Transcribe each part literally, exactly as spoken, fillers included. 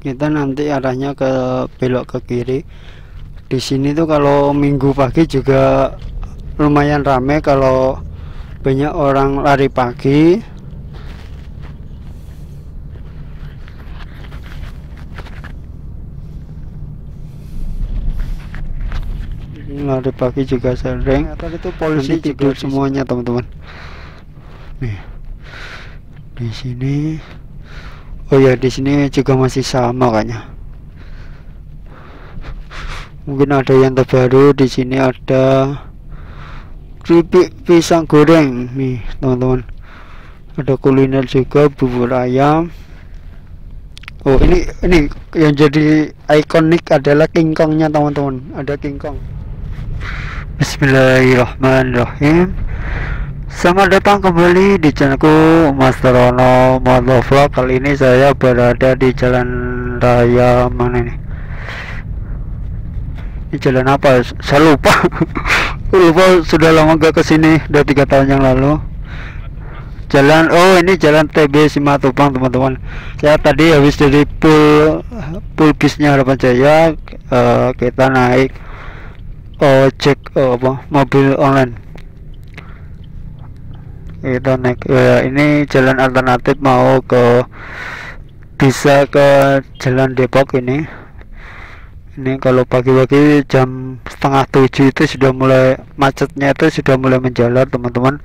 kita nanti arahnya ke belok ke kiri. Di sini tuh kalau minggu pagi juga lumayan ramai kalau banyak orang lari pagi. Lari pagi juga sering. Tadi itu polisi tidur semuanya teman-teman. Nih di sini. Oh ya, di sini juga masih sama kayaknya. Mungkin ada yang terbaru. Di sini ada keripik pisang goreng nih teman-teman. Ada kuliner juga, bubur ayam. Oh ini ini yang jadi ikonik adalah King Kong-nya teman-teman. Ada King Kong. Bismillahirrahmanirrahim. Selamat datang kembali di channelku Master Ono Motovlog. Kali ini saya berada di jalan raya mana ini? Ini jalan apa? Saya lupa. lupa sudah lama gak kesini, udah tiga tahun yang lalu. Jalan, oh ini jalan T B Simatupang teman-teman. Saya tadi habis dari pool pool bisnya Harapan Jaya, uh, kita naik ojek oh, apa mobil online. Kita naik ya, ini jalan alternatif mau ke bisa ke jalan Depok ini. Ini kalau pagi-pagi jam setengah tujuh itu sudah mulai macetnya, itu sudah mulai menjalar teman-teman.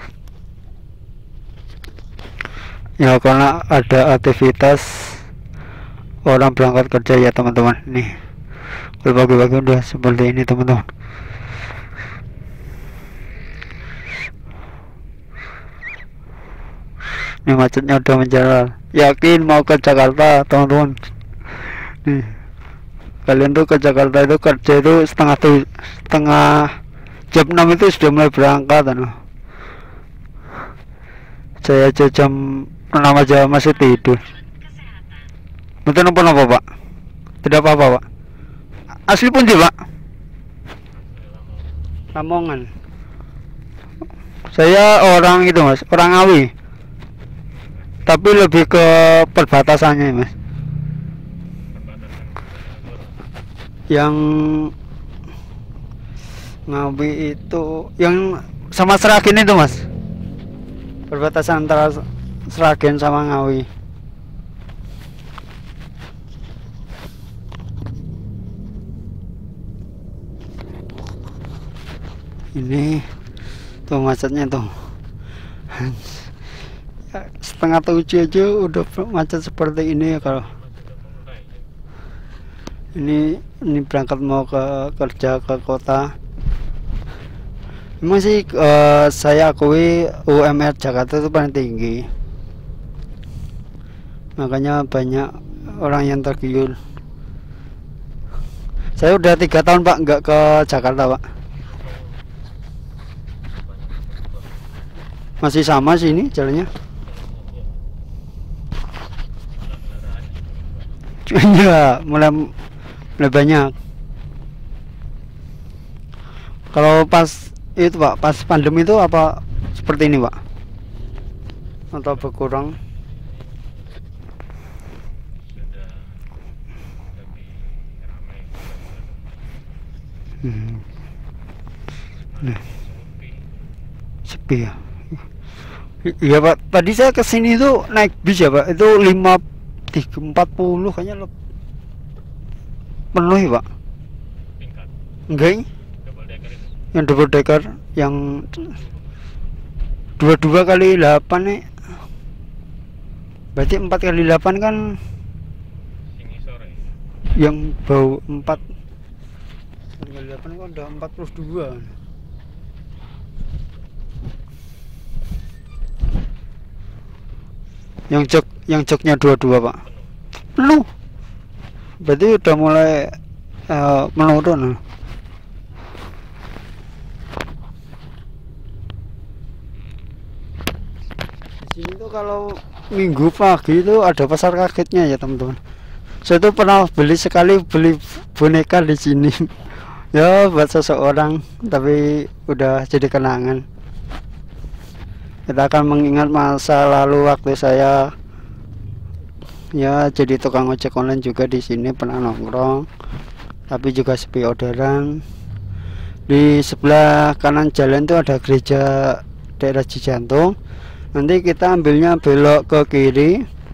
Ya karena ada aktivitas orang berangkat kerja ya teman-teman. Nih kalau pagi-pagi udah seperti ini teman-teman. Ini macetnya udah menjalar. Yakin mau ke Jakarta teman-teman. Nih kalian tuh ke Jakarta itu kerja itu setengah tuh setengah jam enam itu sudah mulai berangkat anu. Saya aja jam enam aja masih tidur. Betul apa apa pak? Tidak apa-apa pak. Asli pun sih pak. Lamongan. Saya orang itu mas, orang Ngawi. Tapi lebih ke perbatasannya mas. Yang Ngawi itu yang sama Seragen itu mas. Perbatasan antara Seragen sama Ngawi. Ini tuh macetnya tuh. Setengah tujuh aja udah macet seperti ini ya. Kalau ini ini berangkat mau ke kerja ke kota. Memang sih uh, saya akui U M R Jakarta itu paling tinggi, makanya banyak orang yang tergiur. Saya udah tiga tahun pak nggak ke Jakarta pak. Masih sama sih ini jalannya. Iya mulai mulai banyak. Kalau pas itu pak, pas pandemi itu apa seperti ini pak? Atau berkurang? Hmm. Nah. Sepi ya. Iya pak, tadi saya kesini itu naik bis ya pak, itu lima tiga empat puluh kayaknya lo penuh ya pak. Enggak yang double decker yang dua dua kali delapan nih, berarti empat kali delapan kan yang bau empat kali delapan kan udah empat puluh dua. Yang jok yang joknya dua dua pak penuh, berarti udah mulai uh, menurun. Di sini tuh kalau minggu pagi itu ada pasar kagetnya ya teman-teman. Saya tuh pernah beli sekali beli boneka di sini ya buat seseorang, tapi udah jadi kenangan. Kita akan mengingat masa lalu waktu saya ya jadi tukang ojek online juga di sini, pernah nongkrong tapi juga sepi orderan. Di sebelah kanan jalan itu ada gereja daerah Cijantung. Nanti kita ambilnya belok ke kiri,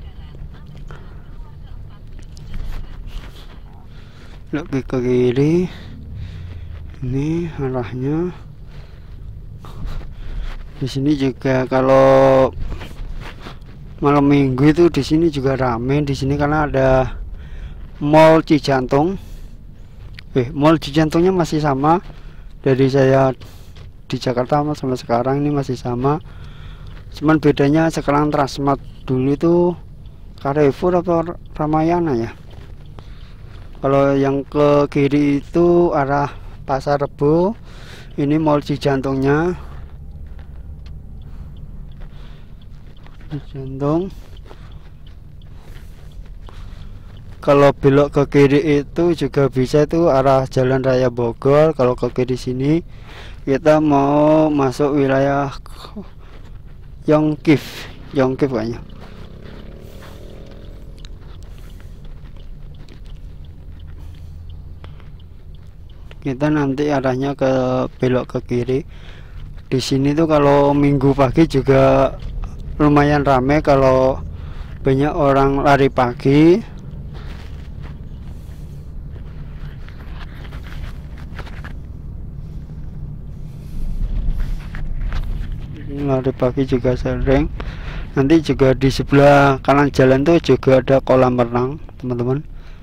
belok ke kiri. Ini arahnya. Di sini juga kalau malam minggu itu di sini juga rame di sini karena ada Mall Cijantung. Eh, Mall Cijantungnya masih sama dari saya di Jakarta sampai sekarang, ini masih sama. Cuman bedanya sekarang Transmart, dulu itu Carrefour atau Ramayana ya. Kalau yang ke kiri itu arah Pasar Rebo, ini Mall Cijantungnya. Cijantung. Kalau belok ke kiri itu juga bisa, itu arah Jalan Raya Bogor. Kalau ke kiri sini kita mau masuk wilayah Yongkif, Yongkif kayaknya. Kita nanti arahnya ke belok ke kiri. Di sini tuh kalau minggu pagi juga lumayan ramai kalau banyak orang lari pagi. Lari pagi juga sering. Nanti juga di sebelah kanan jalan tuh juga ada kolam renang, teman-teman.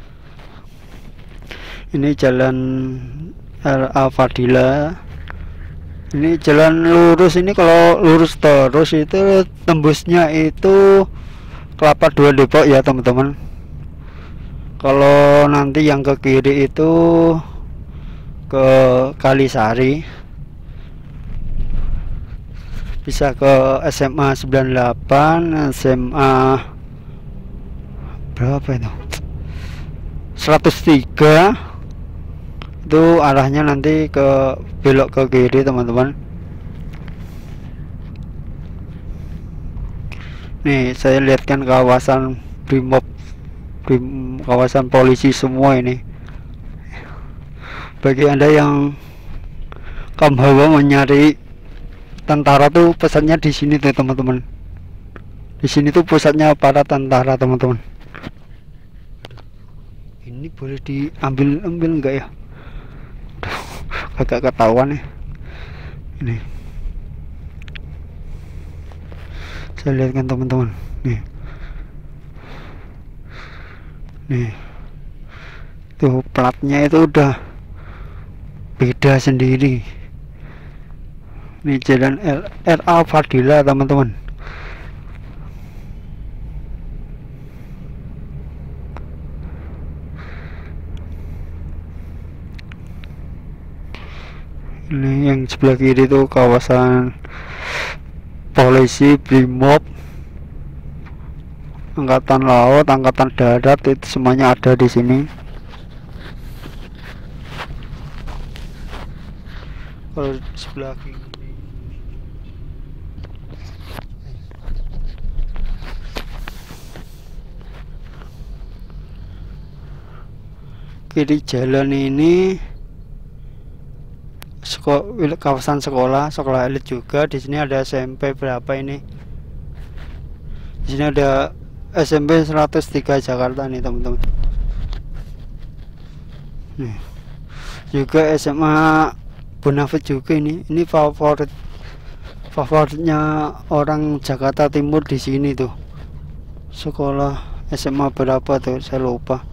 Ini jalan R A Fadila. Ini jalan lurus, ini kalau lurus terus itu tembusnya itu Kelapa Dua Depok ya teman-teman. Kalau nanti yang ke kiri itu ke Kalisari, bisa ke S M A sembilan delapan, S M A berapa itu, seratus tiga. Itu arahnya nanti ke belok ke kiri teman-teman. Nih saya lihatkan kawasan Brimob, Brim, kawasan polisi semua ini. Bagi anda yang kaum hawa mencari tentara tuh pesannya di sini tuh teman-teman. Di sini tuh pusatnya para tentara teman-teman. Ini boleh diambil-ambil enggak ya? Agak ketahuan nih. Ini saya lihatkan teman-teman. Nih, nih, tuh platnya itu udah beda sendiri. Ini jalan R A Fadila teman-teman. Ini yang sebelah kiri itu kawasan polisi, Brimob, angkatan laut, angkatan darat, itu semuanya ada di sini. Kalau sebelah kiri, kiri jalan ini Seko- kawasan sekolah, sekolah elit juga. Di sini ada S M P berapa ini? Di sini ada S M P seratus tiga Jakarta nih teman-teman. Nih, juga S M A Bonafit juga ini. Ini favorit favoritnya orang Jakarta Timur di sini tuh. Sekolah S M A berapa tuh? Saya lupa.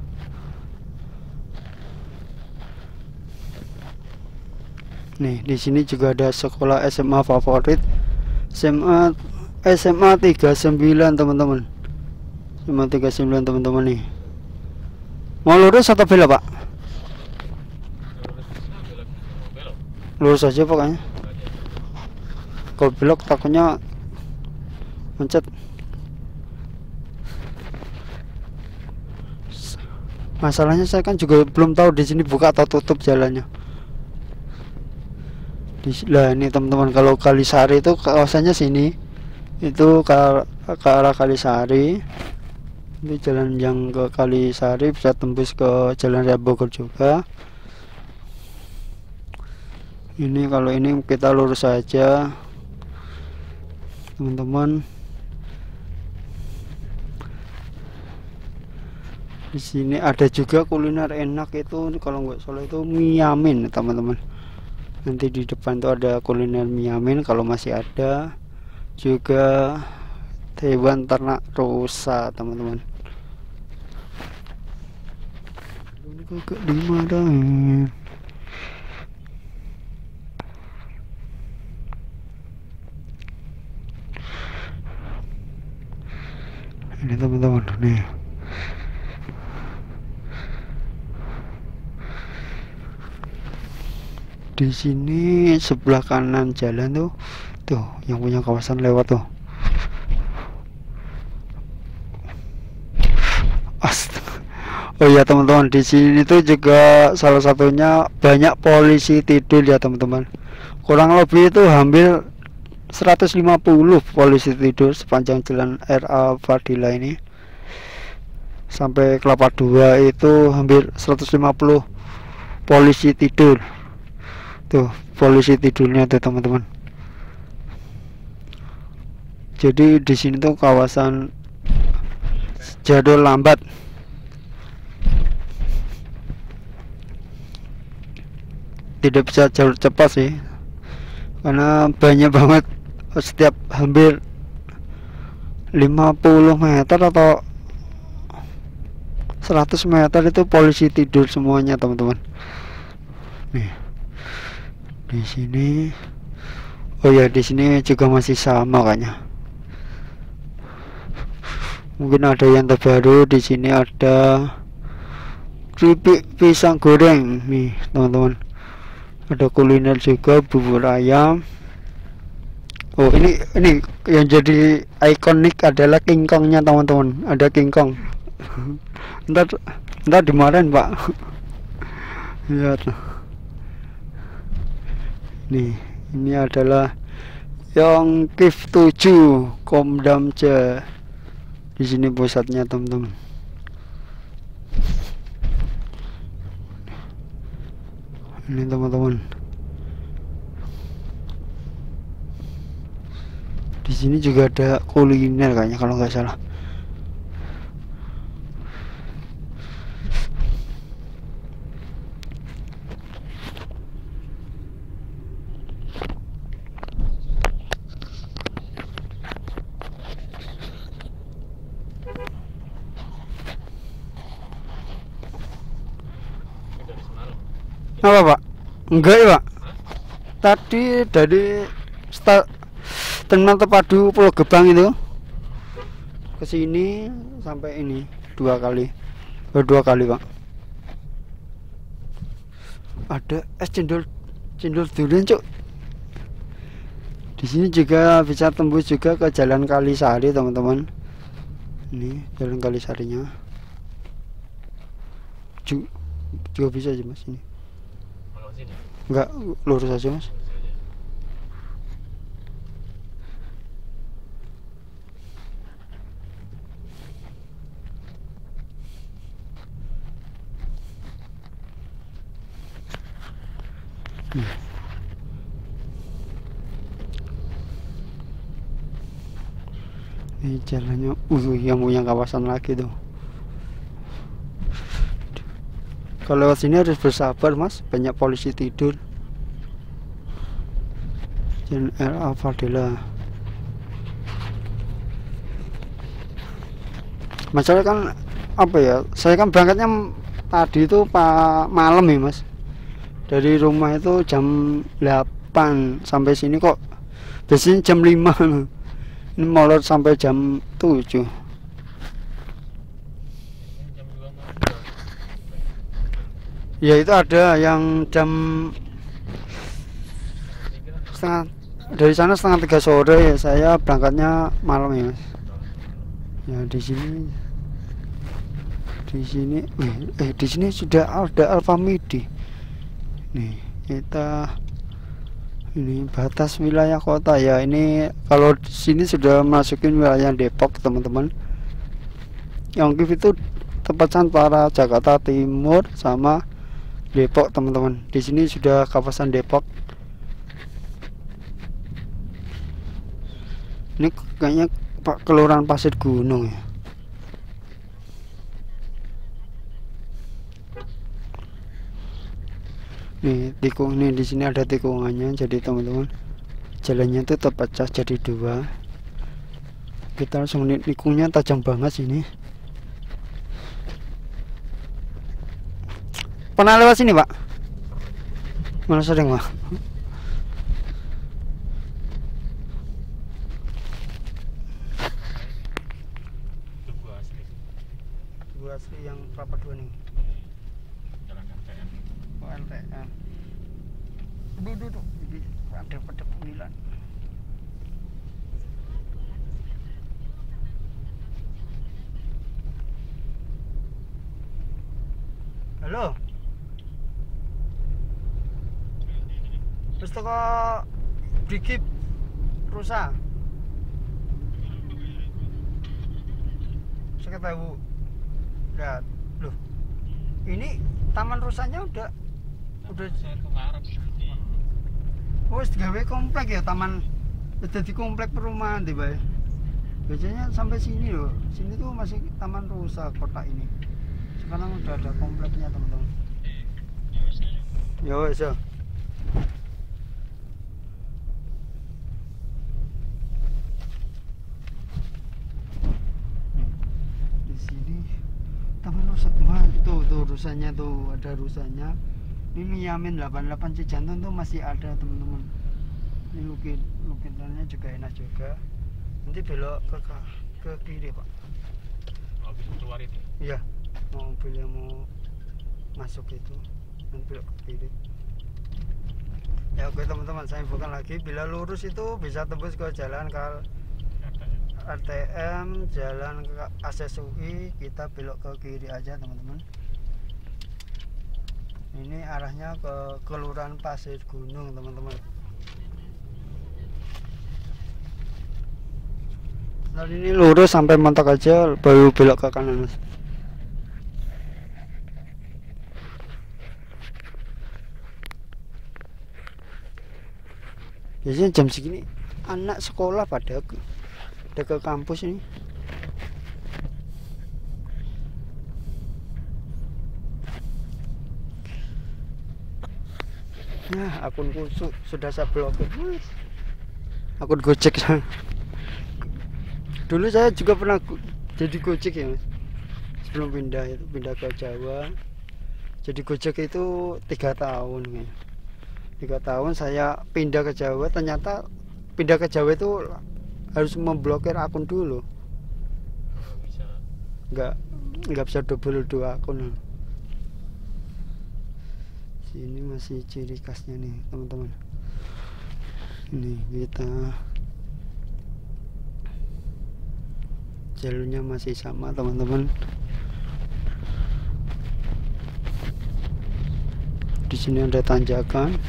Nih, di sini juga ada sekolah S M A favorit. S M A S M A tiga puluh sembilan teman-teman. S M A tiga puluh sembilan teman-teman nih. Mau lurus atau belok, Pak? Lurus aja pokoknya. Kalau belok takutnya macet. Masalahnya saya kan juga belum tahu di sini buka atau tutup jalannya. Lah ini teman-teman, kalau Kalisari itu kawasannya sini, itu ke, ke arah Kalisari. Ini jalan yang ke Kalisari bisa tembus ke Jalan Raya Bogor juga. Ini kalau ini kita lurus saja teman-teman. Di sini ada juga kuliner enak itu, kalau nggak salah itu miamin teman-teman. Nanti di depan tuh ada kuliner miamin kalau masih ada. Juga hewan ternak rusa teman-teman. Ini kagak lima dah. Ini teman-teman nih. Di sini sebelah kanan jalan tuh, tuh yang punya kawasan lewat tuh. Astaga. Oh iya teman-teman, di sini tuh juga salah satunya banyak polisi tidur ya teman-teman. Kurang lebih itu hampir seratus lima puluh polisi tidur sepanjang jalan R A Fadila ini. Sampai Kelapa dua itu hampir seratus lima puluh polisi tidur. Tuh polisi tidurnya tuh teman-teman. Jadi di sini tuh kawasan jadwal lambat. Tidak bisa jalur cepat sih, karena banyak banget, setiap hampir lima puluh meter atau seratus meter itu polisi tidur semuanya teman-teman. Nih di sini, oh ya di sini juga masih sama kayaknya. Mungkin ada yang terbaru. Di sini ada keripik pisang goreng nih teman-teman. Ada kuliner juga, bubur ayam. Oh ini ini yang jadi ikonik adalah King Kongnya teman-teman. Ada King Kong. ntar ntar dimarahin pak. Lihat. Nih ini adalah Yongkif tujuh Komdamca. Di sini pusatnya teman-teman. Ini teman-teman. Di sini juga ada kuliner kayaknya kalau nggak salah. Apa pak? Enggak ya pak. Tadi dari start Terminal Terpadu Pulau Gebang itu ke sini sampai ini dua kali. Oh, dua kali pak. Ada es cendol cendol durian cuk. Di sini juga bisa tembus juga ke Jalan Kalisari teman-teman. Ini Jalan Kalisarinya. Juga bisa aja mas ini. Enggak, lurus aja mas. Hmm. Ini jalannya, uh, yang punya kawasan lagi tuh. Kalau lewat sini harus bersabar mas, banyak polisi tidur. Jalan R A Fadila. Masalah kan apa ya? Saya kan berangkatnya tadi itu pak malam ya mas. Dari rumah itu jam delapan sampai sini kok biasanya jam lima. Ini molor sampai jam tujuh. Ya itu ada yang jam setengah, dari sana setengah tiga sore ya, saya berangkatnya malam ya mas. Ya di sini, di sini, eh, eh di sini sudah ada Alfamidi. Nih kita ini batas wilayah kota ya. Ini kalau di sini sudah masukin wilayah Depok teman-teman. Yongkif itu tepat antara Jakarta Timur sama Depok teman-teman. Di sini sudah kawasan Depok. Ini kayaknya Pak Kelurahan Pasir Gunung ya. Nih tikung, nih di sini ada tikungannya, jadi teman-teman jalannya itu terpecah jadi dua. Kita langsung lihat tikungnya tajam banget sini. Pernah lewat sini Pak? Mana sering Pak? Gua asli yang berapa dua nih? Jalan L T M. Oh L T M. Duduk duduk. Ada pada pemilihan. Halo. Terus toko Brigip rusak. Saya tahu. Lihat, loh. Ini taman rusaknya udah udah Saya ke ngarep sini. oh, gawe komplek ya taman. Jadi komplek perumahan deh, Bay. Biasanya sampai sini loh. Sini tuh masih taman rusak kota ini. Sekarang udah ada kompleknya, teman-teman. Yo, wes. Taman rusak mah tuh tuh rusanya tuh ada rusanya. Ini Yamin delapan puluh delapan Cijantung tuh masih ada teman-teman. Ini lukit lukisannya juga enak juga. Nanti belok ke ke kiri Pak. Oh, bisa keluar itu. Iya, mau mobil yang mau masuk itu nanti belok ke kiri. Ya oke teman-teman, saya infokan lagi, bila lurus itu bisa tembus ke jalan kal R T M, jalan ke A C S U I, kita belok ke kiri aja teman-teman. Ini arahnya ke Kelurahan Pasir Gunung teman-teman. Nah ini lurus sampai mentok aja, baru belok ke kanan. Biasanya jam segini anak sekolah pada ke ke kampus ini. Nah, akunku su sudah saya blokir. Akun Gojek. Dulu saya juga pernah jadi Gojek ya, Mas. Sebelum pindah itu pindah ke Jawa. Jadi Gojek itu tiga tahun ya. Tiga tahun saya pindah ke Jawa, ternyata pindah ke Jawa itu harus memblokir akun dulu. Bisa. Enggak enggak bisa double dua akun. Sini masih ciri khasnya nih teman-teman. Ini kita jalurnya masih sama teman-teman. Di sini ada tanjakan.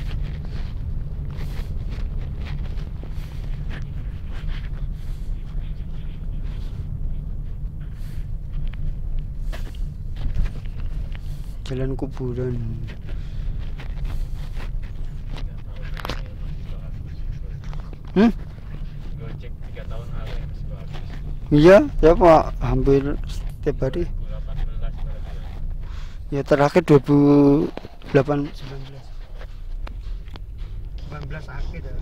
Jalan kuburan. Hmm? Gojek tiga tahun lalu ya masih habis. Iya, ya Pak, hampir setiap hari. dua ribu delapan belas berarti ya. Ya terakhir dua ribu delapan sembilan belas. sembilan belas akhir ya.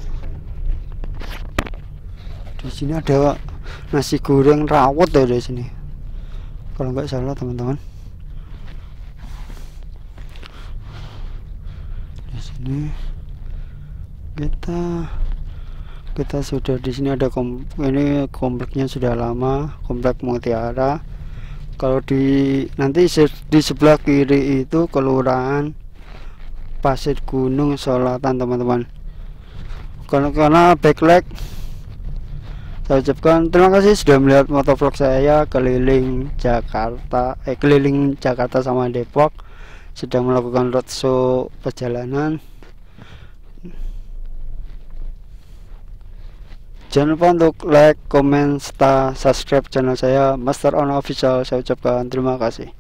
Di sini ada nasi goreng rawon ya di sini. Kalau nggak salah teman-teman. Di sini kita kita sudah di sini ada kom ini kompleknya sudah lama, komplek Mutiara. Kalau di nanti di sebelah kiri itu Kelurahan Pasir Gunung Selatan teman-teman. Karena karena backlight, saya ucapkan terima kasih sudah melihat motovlog saya keliling Jakarta, eh keliling Jakarta sama Depok, sedang melakukan roadshow perjalanan. Jangan lupa untuk like, comment, serta subscribe channel saya Master On Official. Saya ucapkan terima kasih.